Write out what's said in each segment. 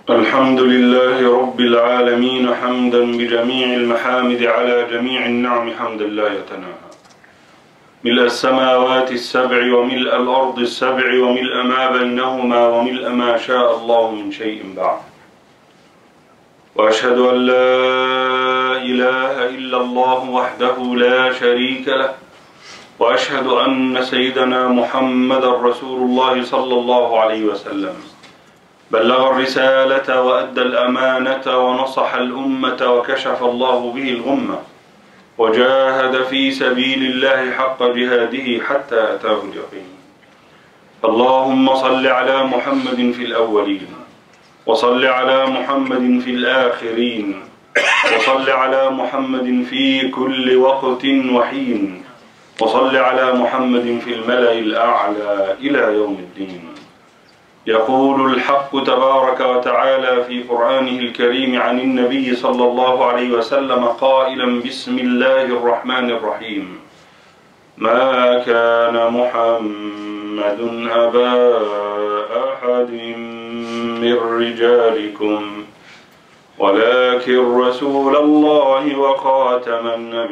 الحمد لله رب العالمين حمدا بجميع المحامد على جميع النعم حمدا لا يتناهى، ملء السماوات السبع وملء الأرض السبع وملء ما بينهما وملء ما شاء الله من شيء بعد. وأشهد أن لا إله إلا الله وحده لا شريك له، وأشهد أن سيدنا محمد رسول الله صلى الله عليه وسلم بلغ الرسالة وأدى الأمانة ونصح الأمة وكشف الله به الغمة وجاهد في سبيل الله حق جهاده حتى أتاه اليقين. اللهم صل على محمد في الأولين، وصل على محمد في الآخرين، وصل على محمد في كل وقت وحين، وصل على محمد في الملأ الأعلى إلى يوم الدين. يقول الحق تبارك وتعالى في قرآنه الكريم عن النبي صلى الله عليه وسلم قائلا: بسم الله الرحمن الرحيم: ما كان محمد أبا أحد من رجالكم ولكن رسول الله وخاتم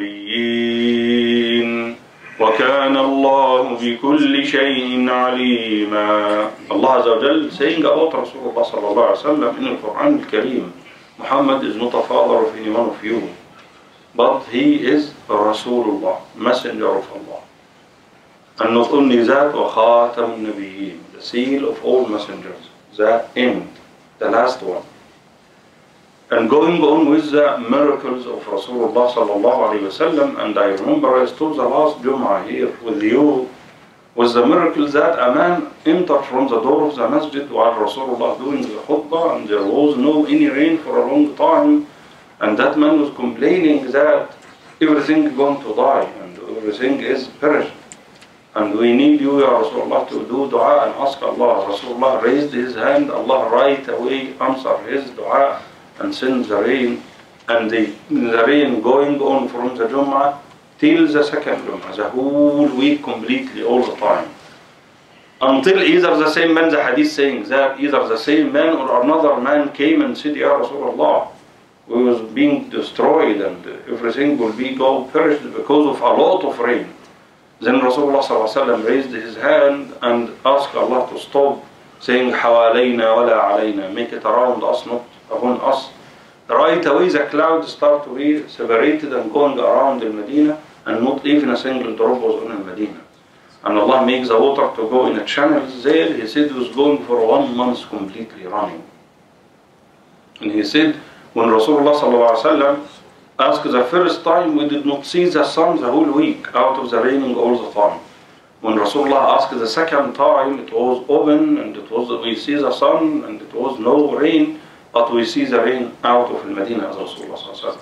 النبيين وكان الله بكل شيء عليما. Allah Azza wa Jal saying about Rasulullah sallallahu alaihi wasallam in the Quran al-Kareem, Muhammad is not a father of any one of you, but he is Rasulullah, messenger of Allah. And not only that, وخاتم النبيين, the seal of all messengers, the end, the last one. And going on with the miracles of Rasulullah sallallahu alayhi wasallam, and I remember I told the last Jum'ah here with you, was the miracle that a man entered from the door of the masjid while Rasulullah doing the khutbah, and there was no any rain for a long time, and that man was complaining that everything is going to die and everything is perished, and we need you, Ya Rasulullah, to do dua and ask Allah. Rasulullah raised his hand, Allah right away answered his dua and send the rain, and the rain going on from the Jum'ah till the second Jum'ah, the whole week completely, all the time. Until either the same man, the hadith saying that either the same man or another man came and said, Ya Rasulullah, we was being destroyed and everything will be go perished because of a lot of rain. Then Rasulullah sallallahu alaihi wasallam raised his hand and asked Allah to stop, saying, Hawalayna wala alayna, make it around us, not upon us. Right away the clouds start to be separated and going around the Medina, and not even a single drop was on the Medina. And Allah makes the water to go in the channels there. He said it was going for 1 month completely running. And he said, when Rasulullah sallallahu alaihi wasallam asked the first time, we did not see the sun the whole week out of the raining all the time. When Rasulullah asked the second time, it was open and we see the sun and it was no rain, but we see the rain out of Medina, as Rasulullah said.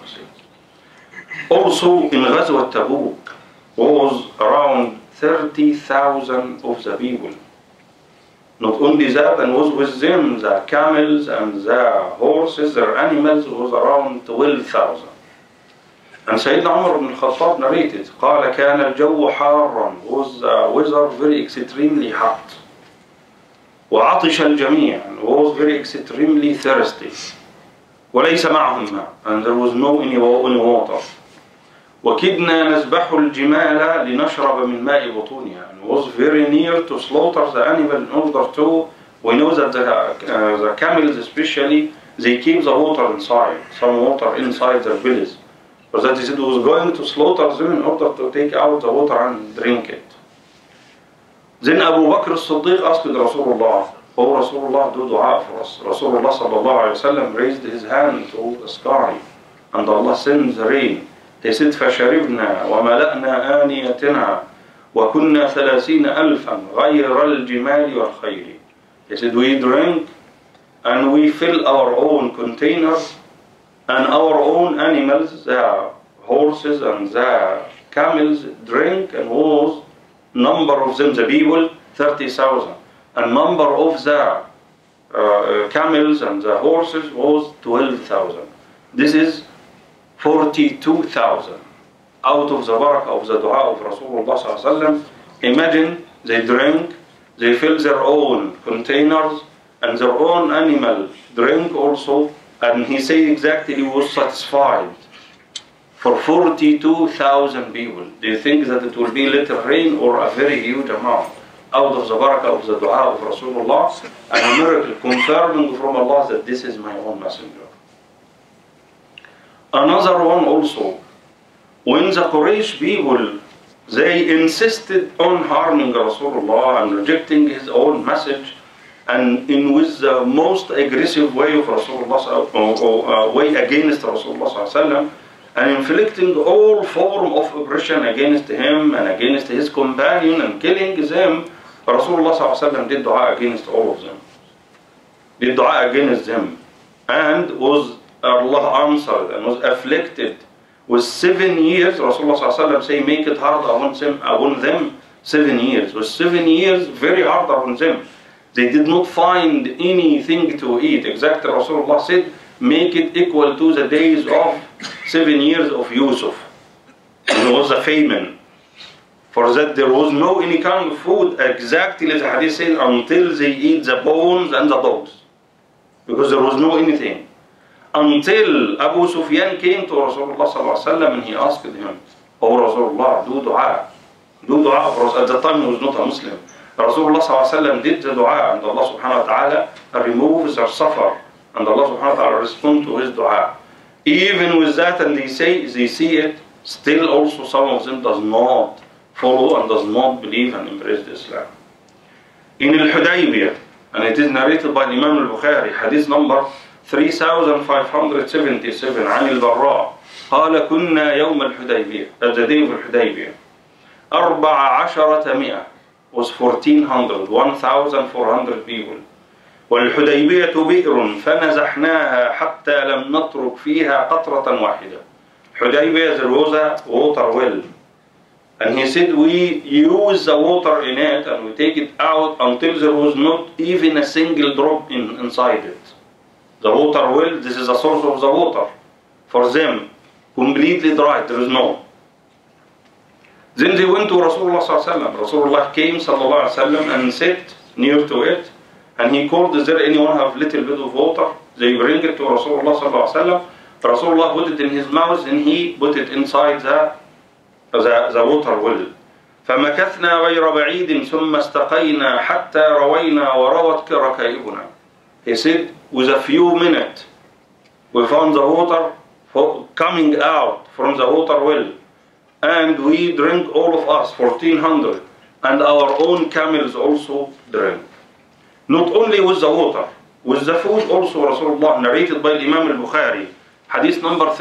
Also in Ghazwat Tabuk was around 30,000 of the people. Not only that, and was with them the camels and the horses, their animals was around 12,000. And Sayyidina Umar ibn al-Khattab narrated, قال كان الجو حارا, was the weather very extremely hot. وعطش الجميع, was very extremely thirsty. وليس معهم ماء, and there was no any water. وكدنا نذبح الجمال لنشرب من ماء بطونها, and was very near to slaughter the animal in order to, we know that the camels especially, they keep the water inside, some water inside their bellies. But that he said was going to slaughter them in order to take out the water and drink it. Then Abu Bakr as-Siddiq asked Rasulullah, "Oh Rasulullah, do dua for us." Rasulullah sallallahu alayhi wa sallam raised his hand to the sky, and Allah sends the rain. He said, فَشَرِبْنَا وَمَلَأْنَا آنِيَتِنَا وَكُنَّا 30,000 غَيْرَ الْجِمَالِ وَالْخَيْلِ. He said, we drank and we fill our own containers and our own animals, the horses and the camels drink, and was number of them, the people, 30,000. And number of the camels and the horses was 12,000. This is 42,000 out of the barakah of the dua of Rasulullah sallallahu alaihi wasallam. Imagine they drink, they fill their own containers, and their own animal drink also, and he said exactly he was satisfied for 42,000 people. Do you think that it will be little rain or a very huge amount out of the barakah of the dua of Rasulullah, and a miracle confirming from Allah that this is my own messenger? Another one also, when the Quraysh people, they insisted on harming Rasulullah and rejecting his own message, and with the most aggressive way of Rasulullah, way against Rasulullah, and inflicting all form of oppression against him and against his companion and killing them, Rasulullah did dua against all of them. Did dua against them, and was Allah answered and was afflicted with 7 years. Rasulullah say, make it hard upon them 7 years. With 7 years, very hard upon them. They did not find anything to eat. Exactly, Rasulullah said, make it equal to the days of 7 years of Yusuf. And it was a famine. For that there was no any kind of food, exactly as the hadith says, until they eat the bones and the dogs. Because there was no anything. Until Abu Sufyan came to Rasulullah and he asked him, "Oh Rasulullah, do dua. Do dua for us." At the time he was not a Muslim. Rasulullah did the dua, and Allah subhanahu wa ta'ala removes their suffer, and Allah subhanahu wa ta'ala responds to his dua. Even with that, and they see it, still also some of them does not follow and does not believe and embrace Islam. In Al-Hudaybiyah, and it is narrated by Imam al-Bukhari, hadith number 3577 عن البراء قال كنا يوم الحديبية, at the day of الحديبية, 1400 was 1400 people. والحديبية بئر فنزحناها حتى لم نترك فيها قطرة واحدة. Hudaybiyah, there was a water well, and he said we use the water in it and we take it out until there was not even a single drop inside it. The water well, this is the source of the water for them, completely dry, there is no. Then they went to Rasulullah sallallahu alaihi wasallam. Rasulullah came sallallahu alaihi wasallam and sat near to it, and he called, "Is there anyone have little bit of water?" They bring it to Rasulullah sallallahu alaihi wasallam. Rasulullah put it in his mouth and he put it inside the water well. فمكثنا غير بعيد ثم استقينا حتى روينا وروت ركائبنا. He said, with a few minutes, we found the water coming out from the water well, and we drank, all of us, 1400, and our own camels also drank. Not only with the water, with the food also. Rasulullah, narrated by Imam al-Bukhari, hadith number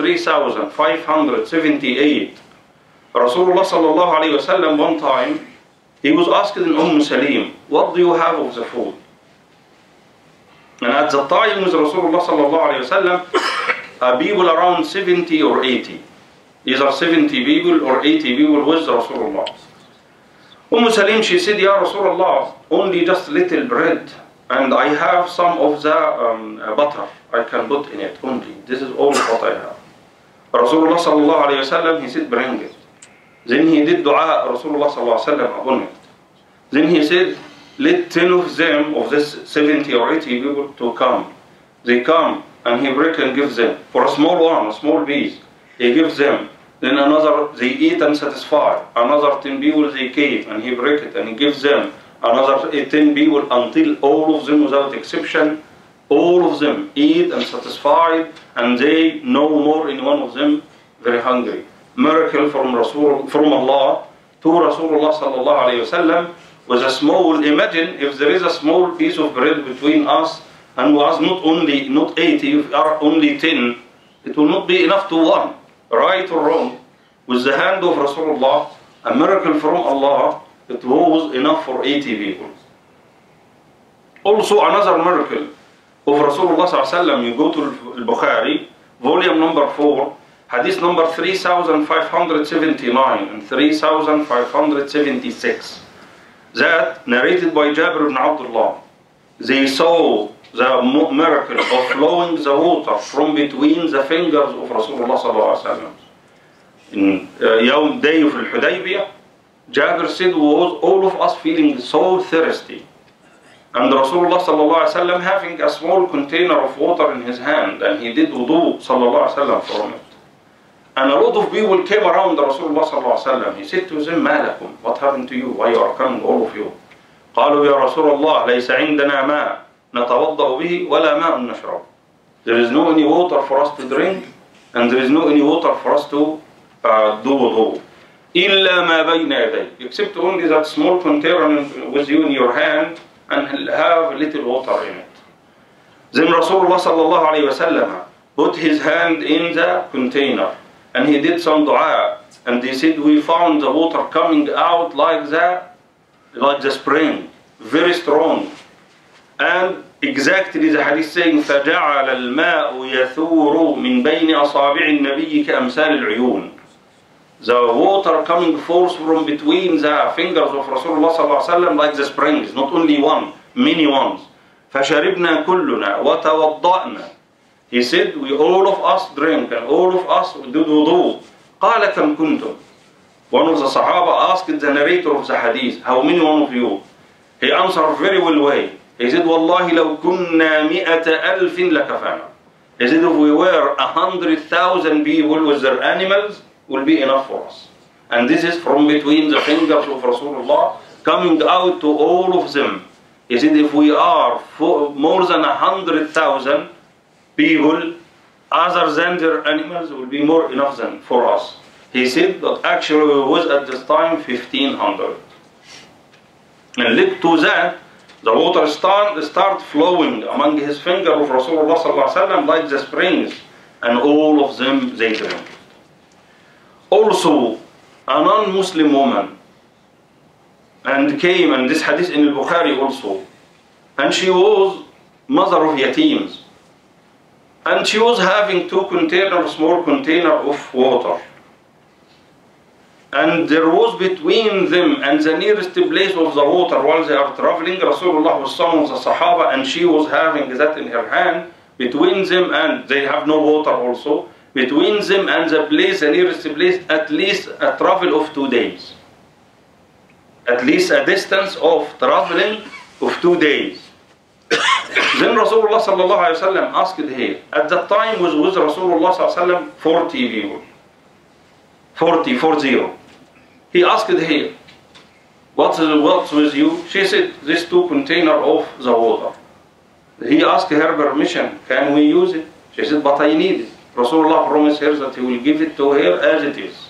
3578. Rasulullah sallallahu alayhi wa sallam, one time, he was asking Salim, "What do you have of the food?" And at the time with Rasulullah sallallahu alayhi wa sallam, people around 70 or 80. Either 70 people or 80 people with Rasulullah. Salim, she said, "Ya Rasulullah, only just little bread, and I have some of the butter I can put in it only. This is all what I have." Rasulullah sallallahu alayhi wa sallam, he said, "Bring it." Then he did dua, Rasulullah sallallahu alayhi wa sallam, upon it. Then he said, "Let 10 of them, of this 70 or 80 people, to come." They come, and he break and gives them. For a small one, a small piece, he gives them. Then another, they eat and satisfy. Another 10 people, they came, and he break it, and he gives them. Another 10 people, until all of them, without exception, all of them eat and satisfied, and they no more in one of them very hungry. Miracle from Allah to Rasulullah sallallahu alayhi wa sallam, with a small, imagine if there is a small piece of bread between us and was not 80, if are only 10, it will not be enough to one, right or wrong. With the hand of Rasulullah, a miracle from Allah, it was enough for 80 people. Also another miracle of Rasulullah sallallahu alayhi wa sallam, you go to Al-Bukhari, volume number 4, hadith number 3579 and 3576. That narrated by Jabir ibn Abdullah. They saw the miracle of flowing the water from between the fingers of Rasulullah sallallahu alaihi wasallam. In day of Al-Hudaybiyah, Jabir said, was all of us feeling so thirsty. And Rasulullah sallallahu alaihi wasallam having a small container of water in his hand, and he did wudu sallallahu alaihi wasallam from it. And a lot of people came around Rasulullah sallallahu alaihi wasallam. He said to them, "Ma lakum? What happened to you? Why you are coming, all of you?" قالوا يا رسول الله ليس عندنا ماء نتوضأ به ولا ماء نشرب. There is no any water for us to drink, and there is no any water for us to do wudu. إلا ما بين يديك, except only that small container with you in your hand and have a little water in it. Then Rasulullah sallallahu alayhi wasallam put his hand in the container and he did some dua, and he said, we found the water coming out like the spring, very strong. And exactly the hadith saying, فَجَعَلَ الْمَاءُ يَثُورُ مِنْ بَيْنِ أَصَابِعِ النَّبِيِّ كَأَمْثَالِ الْعُيُونِ. The water coming forth from between the fingers of Rasulullah sallallahu alaihi wasallam like the springs, not only one, many ones. فَشَرِبْنَا كُلُّنَا وَتَوَضَّأْنَا. He said, we all of us drink and all of us did wudu. قَالَ كَمْ كُنْتُمْ. One of the Sahaba asked the narrator of the hadith, how many one of you? He answered very well way. He said, وَاللَّهِ لَوْ كُنَّا 100,000 لَكَفَانَا. He said, if we were 100,000 people with their animals, will be enough for us. And this is from between the fingers of Rasulullah coming out to all of them. He said, if we are more than 100,000 people, other than their animals, will be more enough than for us. He said that actually it was at this time 1,500. And look to that, the water start flowing among his finger of Rasulullah sallallahu alaihi wasallam like the springs, and all of them they drank. Also, a non-Muslim woman and came, and this hadith in al-Bukhari also, and she was mother of yatims, and she was having two containers, small container of water. And there was between them and the nearest place of the water while they are traveling, Rasulullah was some of the Sahaba, and she was having that in her hand. Between them, and they have no water also, between them and the place, the nearest place, at least a travel of 2 days. At least a distance of traveling of 2 days. Then Rasulullah sallallahu alaihi wasallam asked her. At that time was with Rasulullah sallallahu alaihi wasallam 40 people. 40. He asked her, what's with you? She said, these 2 containers of the water. He asked her permission, can we use it? She said, but I need it. Rasulullah promised her that he will give it to her as it is.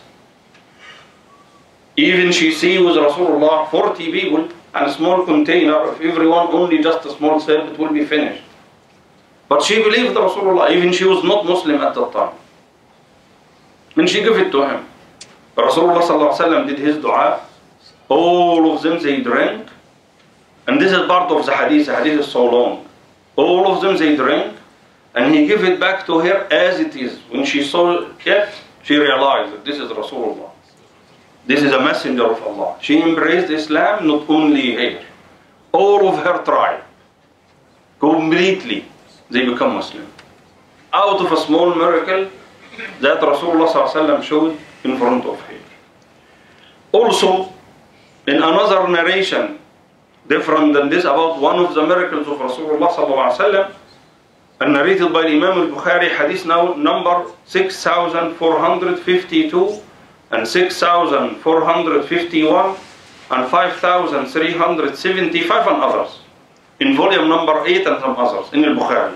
Even she see with Rasulullah 40 people and a small container, if everyone only just a small sip, it will be finished. But she believed Rasulullah, even she was not Muslim at that time. And she gave it to him. Rasulullah sallallahu alaihi wasallam did his dua. All of them they drank. And this is part of the hadith. The hadith is so long. All of them they drank. And he gave it back to her as it is. When she saw it, she realized that this is Rasulullah. This is a messenger of Allah. She embraced Islam, not only her. All of her tribe. Completely. They become Muslim. Out of a small miracle that Rasulullah sallallahu alaihi wasallam showed in front of her. Also, in another narration, different than this, about one of the miracles of Rasulullah sallallahu alaihi wasallam, and narrated by Imam al-Bukhari, hadith now number 6,452 and 6,451 and 5,375 and others, in volume number 8 and some others in al-Bukhari,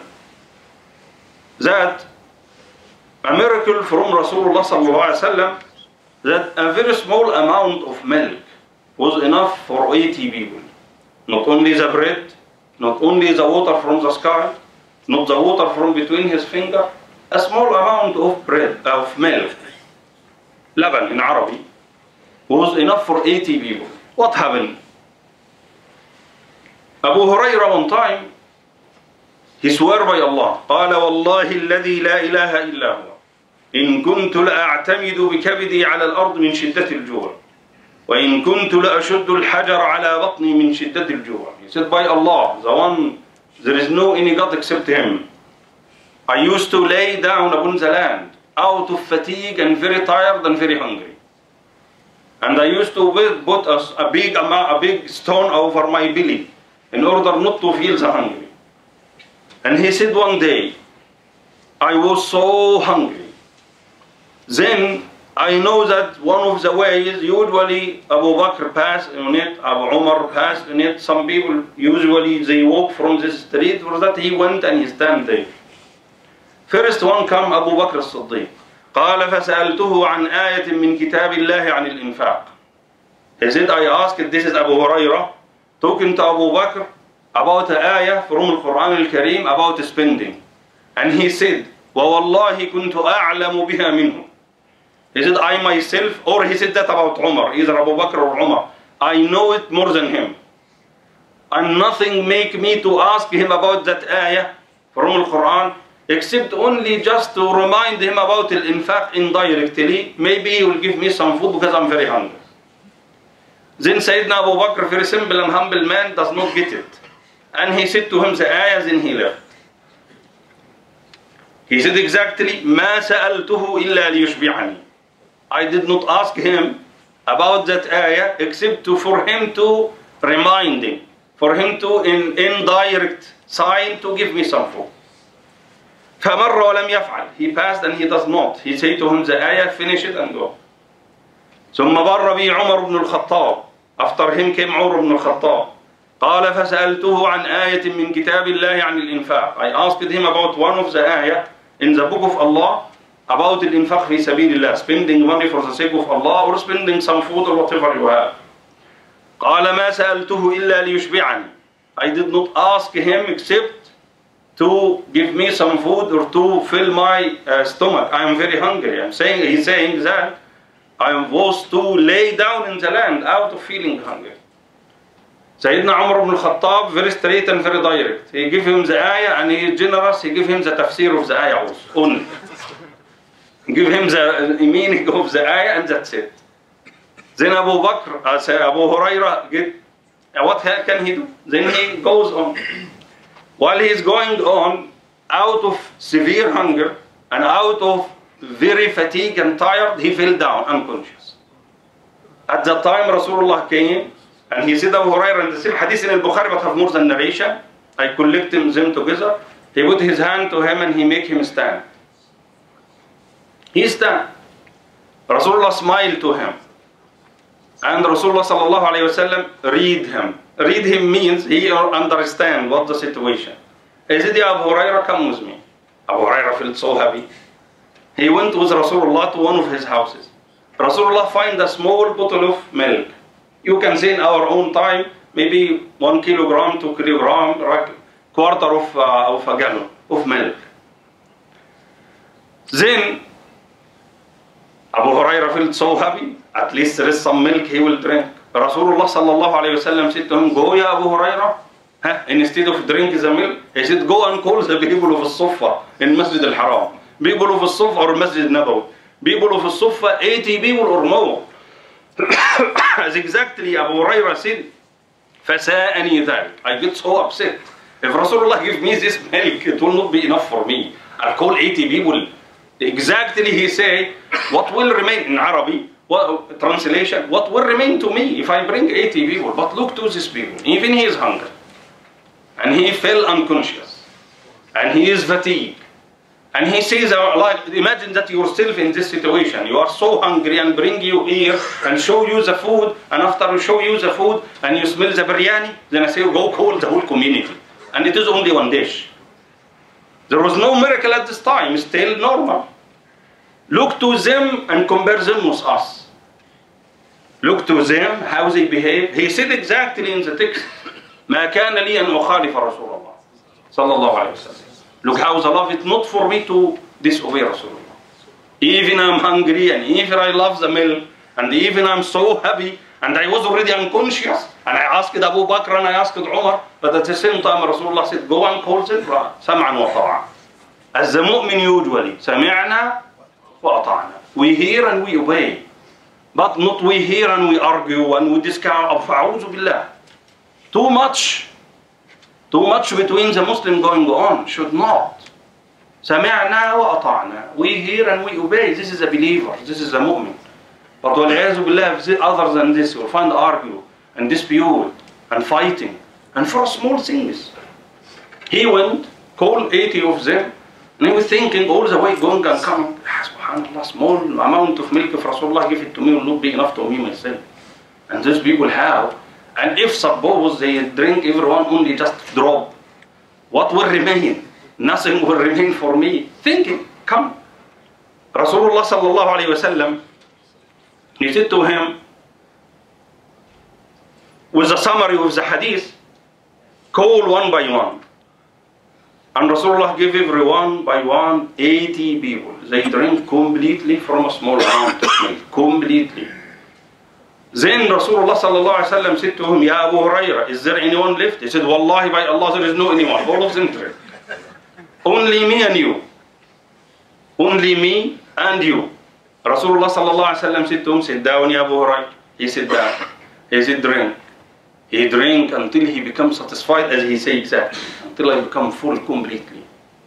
that a miracle from Rasulullah sallallahu alaihi wasallam, that a very small amount of milk was enough for 80 people. Not only the bread, not only the water from the sky, not the water from between his finger, a small amount of bread, of milk, laban in Arabic, was enough for 80 people. What happened? Abu Hurairah one time, he swore by Allah, قال والله الذي لا إله إلا هو إن كنت لأعتمد بكبدي على الأرض من شدة الجوع وإن كنت لأشد الحجر على بطني من شدة الجوع. He said, by Allah, the one, there is no any God except Him. I used to lay down upon the land out of fatigue and very tired and very hungry. And I used to put a big stone over my belly in order not to feel the hungry. And he said one day, I was so hungry. Then I know that one of the ways, usually Abu Bakr passed on it, Abu Umar passed on it, some people usually they walk from this street, for that he went and he stand there. First one come Abu Bakr as-Siddiq. قال فسألته عن آية من كتاب الله عن الإنفاق. He said, I asked, this is Abu Hurairah, talking to Abu Bakr about an ayah from the Quran al-Kareem about spending. And he said, وَوَاللَّهِ كُنْتُ أَعْلَمُ بِهَا مِنْهُ. He said, I myself, or he said that about Umar, either Abu Bakr or Umar, I know it more than him. And nothing make me to ask him about that ayah from the Quran, except only just to remind him about al-infaq indirectly. Maybe he will give me some food because I'm very hungry. Then Sayyidina Abu Bakr, very simple and humble man, does not get it. And he said to him the ayah, then he left. He said exactly, مَا سَأَلْتُهُ إِلَّا لِيُشْبِعَنِي. I did not ask him about that ayah except for him to remind him, for him to in indirect sign to give me some food. فَمَرَّ وَلَمْ يَفْعَلْ. He passed and he does not. He said to him the ayah, finish it and go. ثم مر بي عمر بن الخطاب. After him came Umar ibn al-Khattab. قال فسألته عن آية من كتاب الله عن الإنفاق. I asked him about one of the ayah in the book of Allah about الإنفاق في سبيل الله, spending money for the sake of Allah or spending some food or whatever you have. قال ما سألته إلا ليشبعني. I did not ask him except to give me some food or to fill my stomach. I am very hungry. He's saying that I was to lay down in the land out of feeling hungry. Sayyidina Umar ibn al-Khattab, very straight and very direct. He gave him the ayah and he is generous. He gave him the tafsir of the ayah also, only. Give him the meaning of the ayah and that's it. Then Abu Bakr, Abu Hurairah, what can he do? Then he goes on. While he is going on, out of severe hunger and out of very fatigued and tired, he fell down unconscious. At that time Rasulullah came and he said, Abu Hurairah, in the same hadith in al-Bukhari but have more than narration, I collect them together. He put his hand to him and he make him stand. He stand. Rasulullah smiled to him. And Rasulullah sallallahu alayhi wasallam read him. Read him means he understand what the situation. He said, Ya Abu Hurairah, come with me. Abu Hurairah felt so happy. He went with Rasulullah to one of his houses. Rasulullah find a small bottle of milk. You can say in our own time, maybe 1 kilogram, 2 kilogram, like quarter of a gallon of milk. Then Abu Hurairah felt so happy. At least there is some milk he will drink. Rasulullah sallallahu alayhi wasallam said to him, go ya Abu Hurairah. Instead of drink the milk, he said, go and call the people of al-Suffa in Masjid al-Haram. People of al-Suffa or Masjid Nabawi. People of al-Suffa, 80 people or more. As exactly Abu Hurairah said, فَسَاءَنِي ذَلِكَ. I get so upset. If Rasulullah give me this milk, it will not be enough for me. I'll call 80 people. Exactly he say, what will remain in Arabic? Translation, what will remain to me if I bring 80 people? But look to these people, even he is hungry. And he fell unconscious. And he is fatigued. And he says, like, imagine that yourself in this situation. You are so hungry and bring you here and show you the food. And after we show you the food and you smell the biryani, then I say, go call the whole community. And it is only one dish. There was no miracle at this time, still normal. Look to them and compare them with us. Look to them, how they behave. He said exactly in the text, ما كان لي أن أخالف رسول الله صلى الله عليه وسلم. Look how the love is not for me to disobey Rasulullah. Even I'm hungry and even I love the milk and even I'm so happy and I was already unconscious and I asked Abu Bakr and I asked Umar, but at the same time Rasulullah said, go and call them سمعا وطاعا. As the mu'min usually, سمعنا وأطعنا. We hear and we obey. But not we hear and we argue and we discount. أعوذ بالله. Too much between the Muslim going on. Should not. سمعنا وأطعنا. We hear and we obey. This is a believer. This is a mu'min. But والعياذ بالله, other than this, you'll find argue and dispute and fighting. And for small things. He went, called 80 of them, and he was thinking all the way going and coming, subhanAllah, small amount of milk if Rasulullah give it to me will not be enough to me myself. And these people have. And if suppose they drink everyone only just drop, what will remain? Nothing will remain for me. Thinking, come. Rasulullah sallallahu alayhi wa sallam, he said to him, with a summary of the hadith, call one by one. And Rasulullah gave everyone by one 80 people. They drink completely from a small amount of milk. Completely. Then Rasulullah sallallahu alayhi wa sallam said to him, Ya Abu Hurairah, is there anyone left? He said, Wallahi by Allah there is no anyone. All of them drink. Only me and you. Only me and you. Rasulullah sallallahu alayhi wa sallam said to him, sit down Ya Abu Hurairah. He sat down. He said, drink. He drank until he becomes satisfied, as he said exactly, until I become full completely.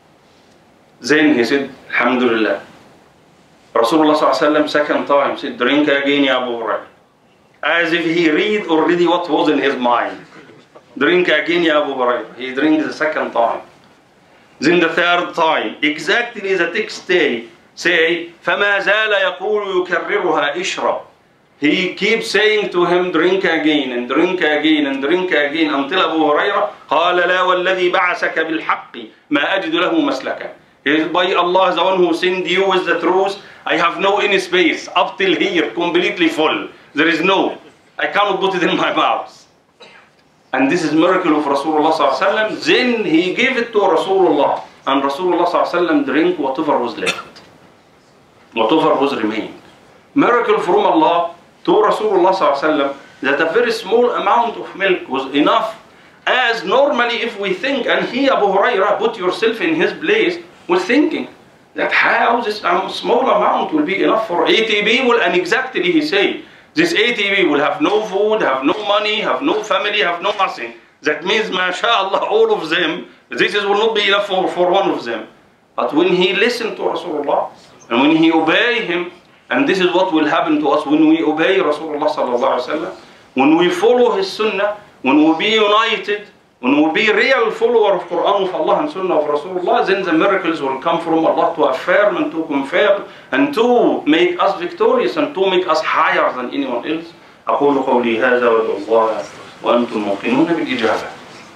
Then he said, Alhamdulillah. Rasulullah sallallahu alayhi wa sallam second time said, drink again Ya Abu Hurairah. As if he read already what was in his mind. Drink again Ya Abu Hurairah. He drank the second time. Then the third time, exactly the text say, فَمَا زَالَ يَقُولُ يُكَرِّرُهَا إِشْرَبْ. He keeps saying to him, drink again and drink again and drink again until Abu Hurairah قال لا والذي بعثك بالحق ما أجد له مسلكا. He is by Allah, the one who sent you with the truth, I have no any space up till here, completely full. There is no, I cannot put it in my mouth. And this is miracle of Rasulullah sallallahu alaihi wasallam. Then he gave it to Rasulullah, and Rasulullah sallallahu alaihi wasallam drank whatever was left, whatever was remained. Miracle from Allah to Rasulullah sallallahu alaihi wasallam that a very small amount of milk was enough. As normally if we think, and he Abu Hurairah, put yourself in his place, was thinking that how this small amount will be enough for 80 people, and exactly he said, this 80 people have no food, have no money, have no family, have no nothing. That means, mashallah, all of them, this will not be enough for one of them. But when he listened to Rasulullah, and when he obeyed him, and this is what will happen to us when we obey Rasulullah sallallahu alaihi wasallam, when we follow his sunnah, when we be united, when we be real follower of Quran of Allah and Sunnah of Rasulullah, then the miracles will come from Allah to affirm and to confirm and to make us victorious and to make us higher than anyone else. أقول قولي هذا وأدعو الله وأنتم موقنون بالإجابة.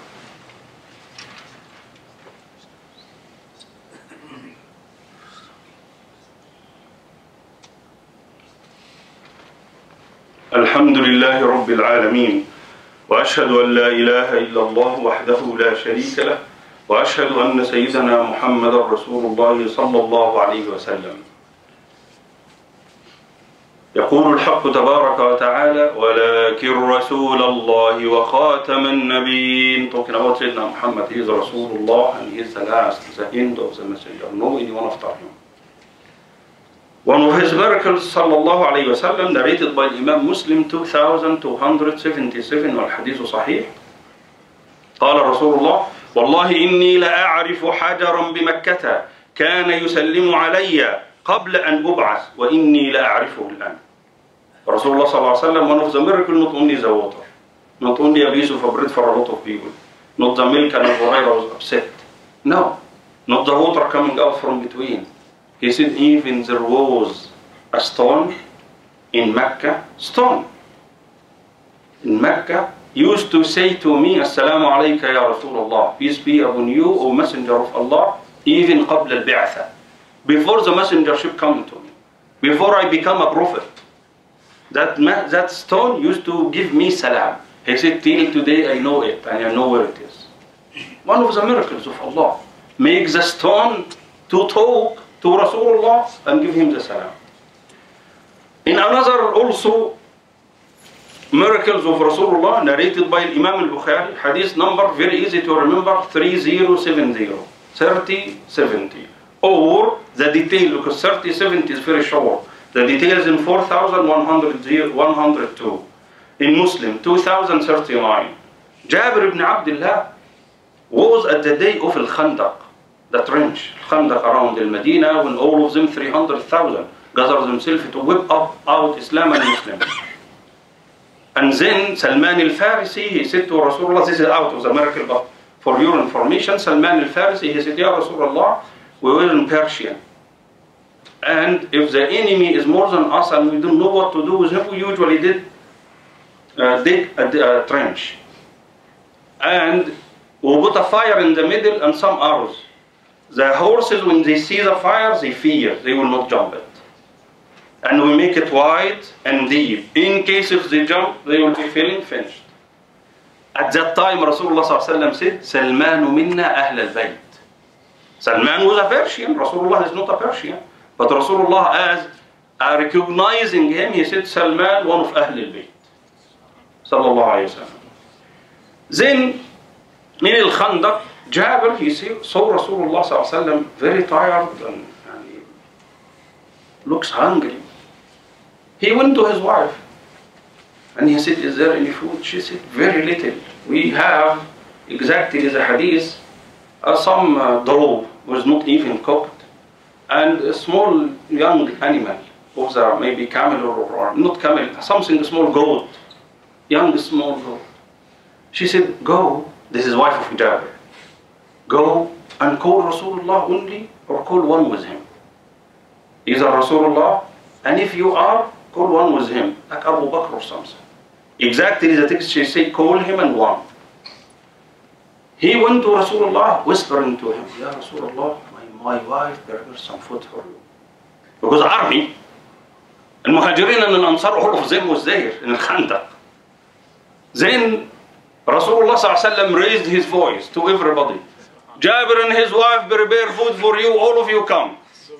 الحمد لله رب العالمين وأشهد أن لا إله إلا الله وحده لا شريك له وأشهد أن سيدنا محمد رسول الله صلى الله عليه وسلم. يقول الحق تبارك وتعالى ولكن رسول الله وخاتم النبيين. Talking about Sayyidina Muhammad, he is Rasulullah and he is the last, the end of the messenger. No anyone after him. One of his miracles sallallahu alayhi wa sallam narrated by Imam Muslim 2277 والحديث صحيح. قال رسول الله والله إني لأعرف حجرا بمكة كان يسلم علي قبل أن أبعث وإني لأعرفه الآن. Rasulullah sallallahu alayhi wa sallam, one of the miracles, not only the water, not only a piece of bread for a lot of people, not the milk and Abu Hurairah was upset. No, not the water coming out from between. He said even there was a stone in Mecca, stone in Mecca used to say to me, Assalamu alayka ya Rasulullah, peace be upon you, O Messenger of Allah, even قبل البعثة, before the messengership come to me, before I become a prophet. That stone used to give me salam. He said, till today I know it and I know where it is. One of the miracles of Allah makes the stone to talk to Rasulullah and give him the salam. In another also miracles of Rasulullah narrated by Imam al-Bukhari, hadith number very easy to remember, 3070, or the detail, because 3070 is very short. The details in 4102. In Muslim 2039. Jabir ibn Abdullah was at the day of Al-Khandaq, the trench, Khandaq around Al-Medina, when all of them 300,000 gathered themselves to whip up out Islam and Muslims. And then Salman al-Farisi, he said to Rasulullah, this is out of the miracle, but for your information, Salman al-Farisi, he said, Ya Rasulullah, we were in Persia. And if the enemy is more than us and we don't know what to do with him, we usually dig a trench. And we put a fire in the middle and some arrows. The horses, when they see the fire, they fear, they will not jump it. And we make it wide and deep. In case if they jump, they will be feeling finished. At that time, Rasulullah said, Salmanu minna ahl al-bayt. Salman was a Persian, Rasulullah is not a Persian. But Rasulullah, as recognizing him, he said, Salman, one of Ahl al-Bayt. Sallallahu alayhi wa sallam. Then, in al-Khandaq, Jabir, he saw Rasulullah sallallahu alayhi wa sallam very tired and he looks hungry. He went to his wife and he said, is there any food? She said, very little. We have, exactly as a hadith, some dough was not even cooked. And a small young animal, of the maybe camel or not camel, something small goat, young small goat. She said, go, this is wife of Jabir, go and call Rasulullah only or call one with him. Either Rasulullah, and if you are, call one with him, like Abu Bakr or something. Exactly the text she said, call him and one. He went to Rasulullah whispering to him, Ya Rasulullah, my wife prepared some food for you. Because army, المهاجرين and الأنصار, all of them was there in al-Khandaq. Then Rasulullah ﷺ raised his voice to everybody. Jabir and his wife prepare food for you, all of you come.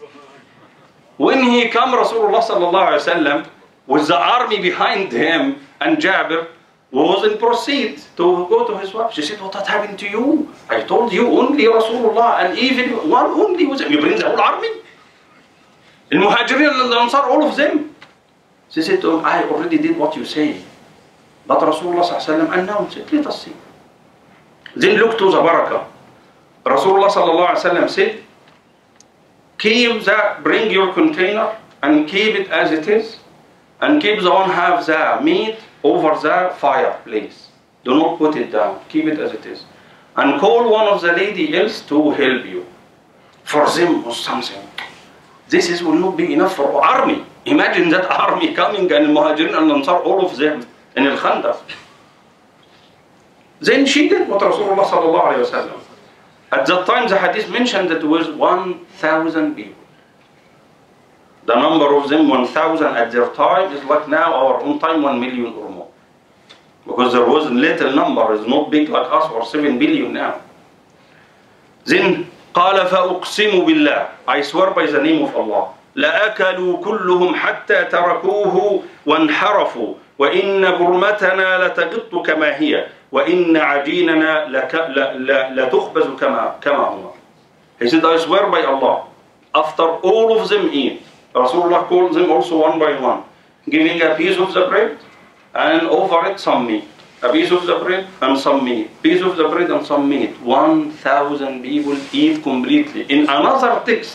When he come, Rasulullah ﷺ, with the army behind him, and Jabir was in proceed to go to his wife. She said, what had happened to you? I told you only Rasulullah, and even one only was him. You bring the whole army? Al-Muhajirin and Al-Ansar, all of them. She said to him, I already did what you say. But Rasulullah ﷺ announced it, let us see. Then look to the barakah. Rasulullah ﷺ said, bring your container and keep it as it is, and keep the one have the meat over the fireplace. Do not put it down. Keep it as it is. And call one of the lady else to help you. For them was something. This will not be enough for army. Imagine that army coming and Muhajirin and Ansar, all of them in al-Khandaq. Then she did what Rasulullah sallallahu alayhi wa sallam. At that time the hadith mentioned that it was 1,000 people. The number of them, 1,000 at their time, is like now our own time, 1 million or more. Because there was a little number, it's not big like us, or 7 billion now. Then, قال فأقسم بالله, I swear by the name of Allah, لأكلوا كلهم حتى تركوه وانحرفوا وإن برمتنا لتغط كما هي وإن عجيننا لتخبز كما هو. He said, I swear by Allah, after all of them eat, Rasulullah called them also one by one, giving a piece of the bread and over it some meat. A piece of the bread and some meat. Piece of the bread and some meat. 1,000 people eat completely. In another text,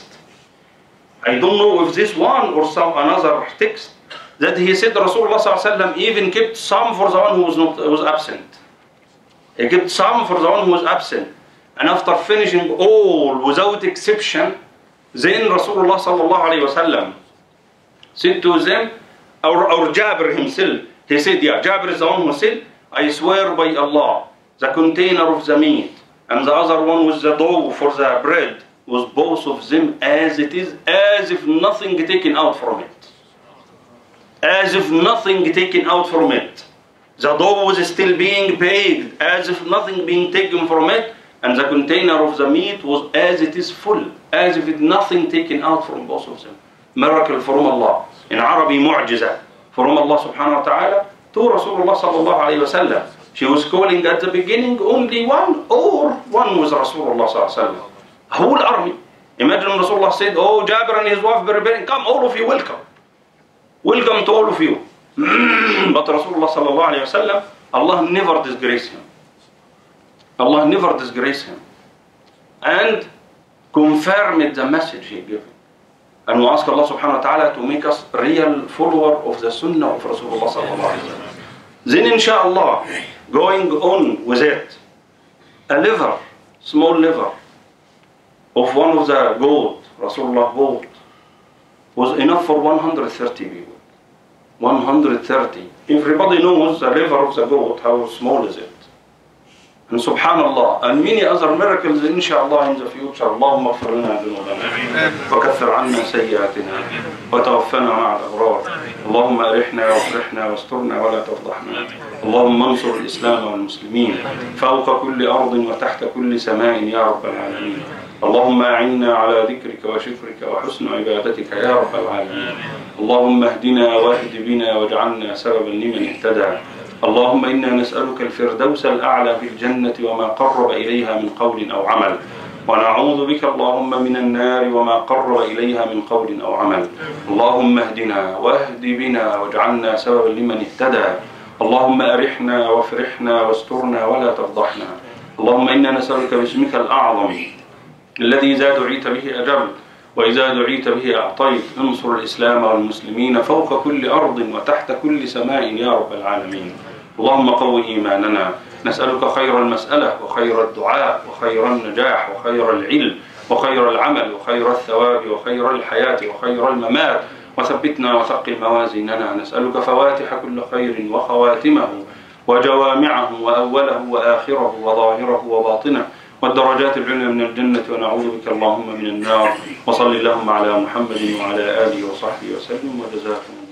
I don't know if this one or some another text, that he said Rasulullah ﷺ even kept some for the one who was absent. He kept some for the one who was absent. And after finishing all without exception, then Rasulullah ﷺ said to them, or Jabir himself, he said, yeah, Jabir is the one who said, I swear by Allah, the container of the meat and the other one was the dough for the bread, was both of them as it is, as if nothing taken out from it. As if nothing taken out from it. The dough was still being baked, as if nothing being taken from it, and the container of the meat was as it is full, as if it nothing taken out from both of them. Miracle from Allah. In Arabic, mu'jiza from Allah subhanahu wa ta'ala to Rasulullah sallallahu alayhi wa sallam. She was calling at the beginning only one, or one was Rasulullah sallallahu alayhi wa sallam. A whole army. Imagine Rasulullah said, oh, Jabir and his wife preparing, come all of you, welcome. Welcome to all of you. But Rasulullah sallallahu alayhi wa sallam, Allah never disgraced him. Allah never disgraced him. And confirmed the message he gave. And we ask Allah subhanahu wa ta'ala to make us real follower of the sunnah of Rasulullah sallallahu alayhi wa sallam. Then inshallah, going on with it, a liver, small liver, of one of the goat, Rasulullah bought, was enough for 130 people. 130. Everybody knows the liver of the goat, how small is it. And subhanallah, and many other miracles inshallah in the future. اللهم اغفر لنا ذنوبنا وكفر عنا سيئاتنا وتوفنا مع الأبرار. اللهم أرحنا وافرحنا واسترنا ولا تفضحنا. اللهم انصر الإسلام والمسلمين فوق كل أرض وتحت كل سماء يا رب العالمين. اللهم أعنا على ذكرك وشكرك وحسن عبادتك يا رب العالمين. اللهم اهدنا واهد بنا واجعلنا سببا لمن اهتدى. اللهم إنا نسألك الفردوس الأعلى في الجنة وما قرب إليها من قول أو عمل، ونعوذ بك اللهم من النار وما قرب إليها من قول أو عمل. اللهم اهدنا واهد بنا واجعلنا سببا لمن اهتدى. اللهم أرحنا وافرحنا واسترنا ولا تفضحنا. اللهم إنا نسألك باسمك الأعظم الذي إذا دعيت به أجبت وإذا دعيت به أعطيت، انصر الإسلام والمسلمين فوق كل أرض وتحت كل سماء يا رب العالمين. اللهم قو إيماننا، نسألك خير المسألة وخير الدعاء وخير النجاح وخير العلم وخير العمل وخير الثواب وخير الحياة وخير الممات، وثبتنا وثقل موازيننا. نسألك فواتح كل خير وخواتمه وجوامعه وأوله وآخره وظاهره وباطنه والدرجات العليا من الجنة، ونعوذ بك اللهم من النار. وصل اللهم على محمد وعلى آله وصحبه وسلم، وجزاكم